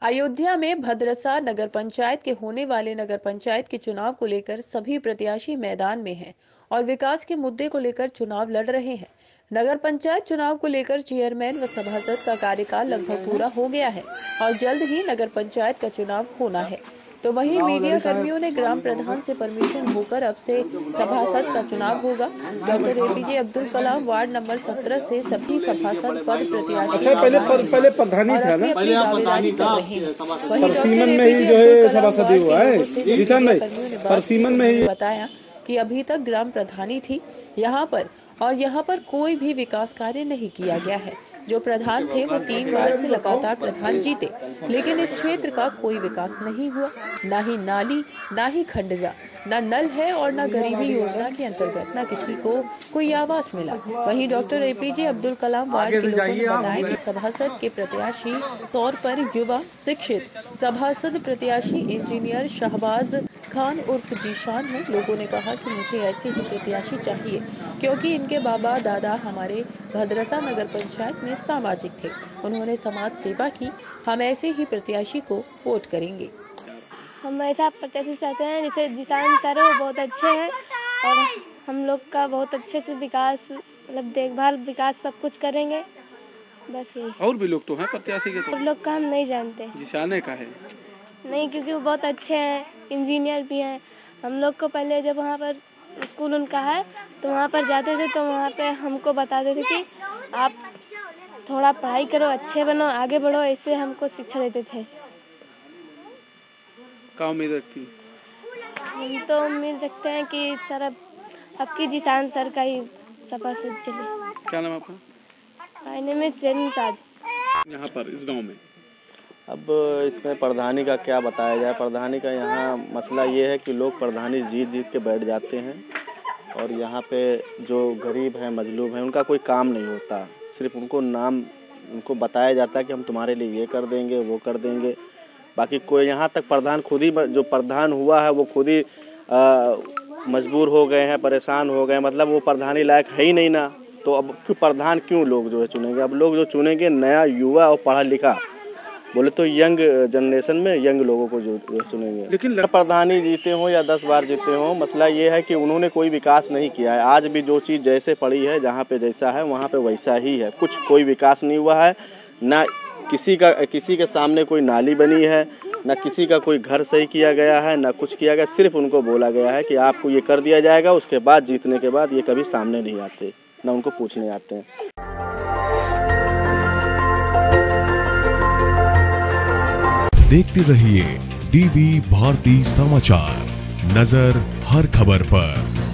अयोध्या में भद्रसा नगर पंचायत के होने वाले नगर पंचायत के चुनाव को लेकर सभी प्रत्याशी मैदान में हैं और विकास के मुद्दे को लेकर चुनाव लड़ रहे हैं। नगर पंचायत चुनाव को लेकर चेयरमैन व सभासद का कार्यकाल लगभग पूरा हो गया है और जल्द ही नगर पंचायत का चुनाव होना है। तो वहीं मीडिया कर्मियों ने ग्राम प्रधान से परमिशन होकर अब से सभासद का चुनाव होगा। Doctor APJ Abdul Kalam ward number 17 से सभी सभासद पद प्रत्याशी पहले प्रधानी था ना, अपनी दावेदारी कर रहे हैं। वहीं परसीमन में ही जो है सभासदी हुआ है, परसीमन में ही बताया कि अभी तक ग्राम प्रधानी थी यहाँ पर कोई भी विकास कार्य नहीं किया गया है। जो प्रधान थे वो 3 बार से लगातार प्रधान जीते, लेकिन इस क्षेत्र का कोई विकास नहीं हुआ। ना ही नाली, ना ही खंडजा, ना नल है और ना गरीबी योजना के अंतर्गत ना किसी को कोई आवास मिला। वहीं doctor APJ Abdul Kalam ward के लोगों ने बताया कि सभासद के प्रत्याशी तौर पर युवा शिक्षित सभासद प्रत्याशी इंजीनियर शहबाज खान उर्फ जीशान है। लोगों ने कहा कि मुझे ऐसे ही प्रत्याशी चाहिए क्योंकि इनके बाबा दादा हमारे भद्रसा नगर पंचायत में सामाजिक थे, उन्होंने समाज सेवा की। हम ऐसे ही प्रत्याशी को वोट करेंगे। हम ऐसा प्रत्याशी चाहते हैं जैसे जीशान सर वो बहुत अच्छे हैं और हम लोग का बहुत अच्छे से विकास मतलब देखभाल विकास सब कुछ करेंगे, बस यही। और भी लोग तो हैं प्रत्याशी के, और लोग का हम नहीं जानते। जीशान का है नहीं, क्योंकि वो बहुत अच्छे हैं, इंजीनियर भी हैं। हम लोग को पहले जब वहाँ पर स्कूल उनका है तो वहाँ पर जाते थे तो वहाँ पे हमको बताते थे कि आप थोड़ा पढ़ाई करो, अच्छे बनो, आगे बढ़ो, ऐसे हमको शिक्षा देते थे। क्या उम्मीद रखती? हम तो उम्मीद रखते हैं कि सर अब की जीशान सर का ही सभासद चले। क्या नाम आपका? My name is Renu Saad. यहाँ पर इस गांव में अब इसमें प्रधानी का क्या बताया जाए। प्रधानी का यहाँ मसला ये है कि लोग प्रधानी जीत के बैठ जाते हैं और यहाँ पे जो गरीब हैं, मजलूब हैं, उनका कोई काम नहीं होता। सिर्फ उनको बताया जाता है कि हम तुम्हारे लिए ये कर देंगे, वो कर देंगे। बाकी कोई यहाँ तक प्रधान खुद ही जो प्रधान हुआ है वो खुद ही मजबूर हो गए हैं, परेशान हो गए, मतलब वो प्रधानी लायक है ही नहीं ना। तो अब प्रधान क्यों लोग जो है चुनेंगे? अब लोग जो चुनेंगे नया युवा और पढ़ा लिखा, बोले तो यंग जनरेशन में यंग लोगों को जो चुनेंगे। लेकिन प्रधानी जीते हों या 10 बार जीते हों, मसला ये है कि उन्होंने कोई विकास नहीं किया है। आज भी जो चीज़ जैसे पड़ी है, जहाँ पे जैसा है वहाँ पे वैसा ही है, कोई विकास नहीं हुआ है। ना किसी के सामने कोई नाली बनी है, ना किसी का कोई घर सही किया गया है, ना कुछ किया गया। सिर्फ उनको बोला गया है कि आपको ये कर दिया जाएगा, उसके बाद जीतने के बाद ये कभी सामने नहीं आते, ना उनको पूछने आते हैं। देखते रहिए डीबी भारती समाचार, नजर हर खबर पर।